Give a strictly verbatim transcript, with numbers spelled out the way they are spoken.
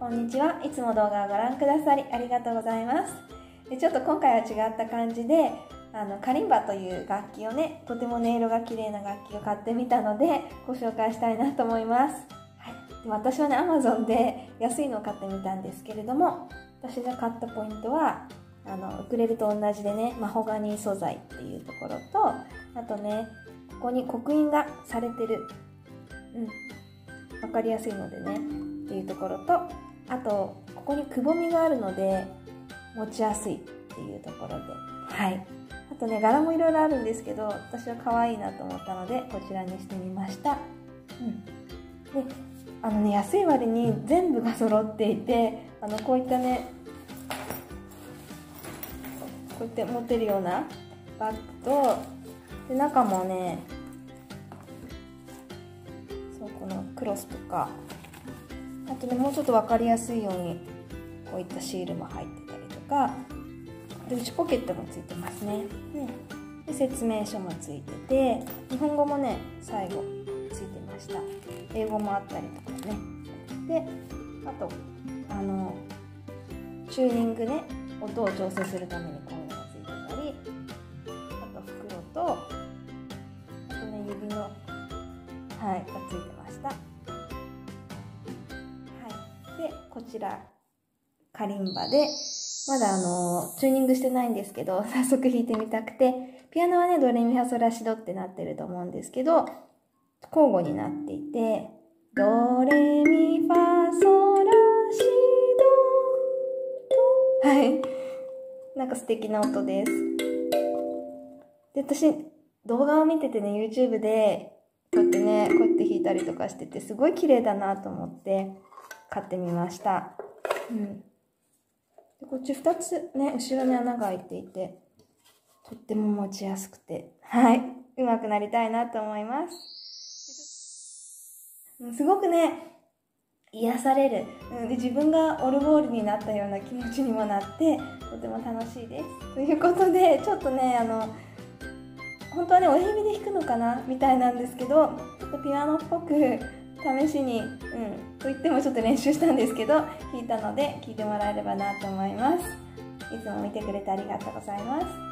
こんにちは。いつも動画をご覧くださりありがとうございます。でちょっと今回は違った感じで、あのカリンバという楽器をね、とても音色が綺麗な楽器を買ってみたのでご紹介したいなと思います。はい、で私はね、Amazon で安いのを買ってみたんですけれども、私が買ったポイントは、あのウクレレと同じでね、マホガニー素材っていうところと、あとね、ここに刻印がされてる、うん、分かりやすいのでねっていうところと、あとここにくぼみがあるので持ちやすいっていうところで、はい、あとね、柄もいろいろあるんですけど、私は可愛いなと思ったのでこちらにしてみました。うん、であのね、安い割に全部が揃っていて、あのこういったね、こうやって持てるようなバッグと、で中もね、そうこのクロスとか、あとね、もうちょっと分かりやすいようにこういったシールも入ってたりとかで、内ポケットもついてますね。で説明書もついてて、日本語もね最後ついてました。英語もあったりとかね。であとあのチューニングね、音を調整するためにこういうのがついてたり、あと袋と、あとね、指の、はい、がついてました。はい、でこちらカリンバで、まだあのチューニングしてないんですけど、早速弾いてみたくて、ピアノはね、ドレミファソラシドってなってると思うんですけど、交互になっていて、ドレミファソラシドと、はい、なんか素敵な音です。で、私動画を見ててね、 YouTube でこうやってね、こうやって弾いたりとかしてて、すごい綺麗だなと思って買ってみました。うん、でこっちふたつね、後ろに穴が開いていて、とっても持ちやすくて、はい、上手くなりたいなと思います。すごくね、癒される、で自分がオルゴールになったような気持ちにもなって、とても楽しいです。ということで、ちょっとね、あの本当はね、親指で弾くのかなみたいなんですけど、ちょっとピアノっぽく試しに、うん、と言ってもちょっと練習したんですけど、弾いたので聞いてもらえればなと思います。いつも見てくれてありがとうございます。